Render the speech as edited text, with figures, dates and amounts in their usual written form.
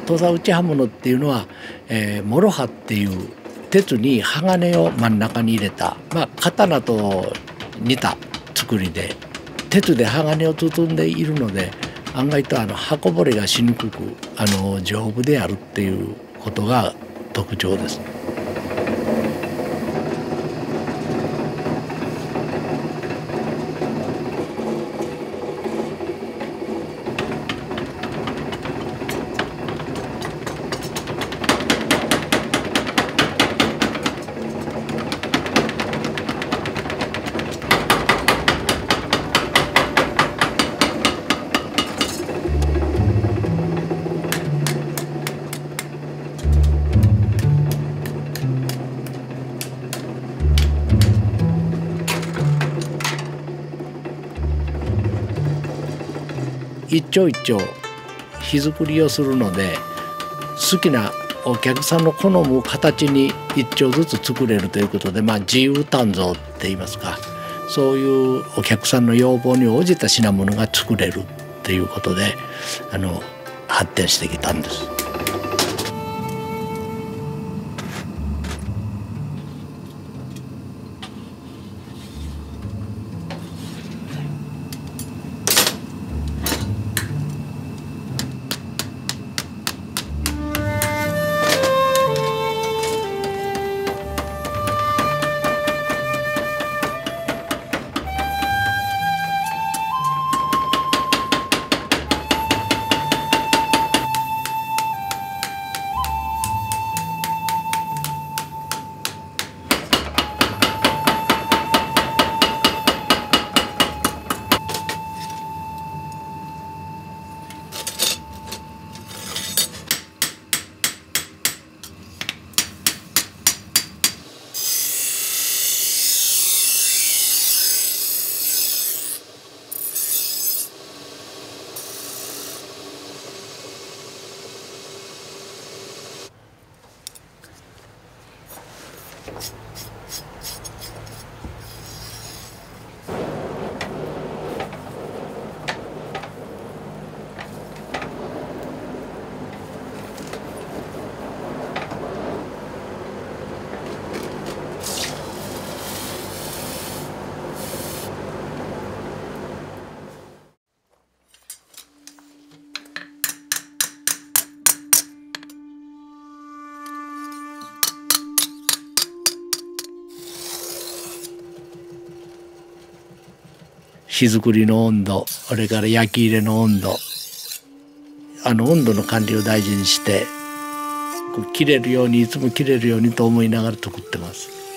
土佐打ち刃物っていうのは、諸刃っていう鉄に鋼を真ん中に入れた、刀と似た作りで鉄で鋼を包んでいるので、案外と刃こぼれがしにくく丈夫であるっていうことが特徴です。一丁一丁火作りをするので、好きなお客さんの好む形に一丁ずつ作れるということで、自由鍛造っていいますか、そういうお客さんの要望に応じた品物が作れるっていうことで発展してきたんです。火作りの温度、それから焼き入れの温度、温度の管理を大事にして切れるように、いつも切れるようにと思いながら作ってます。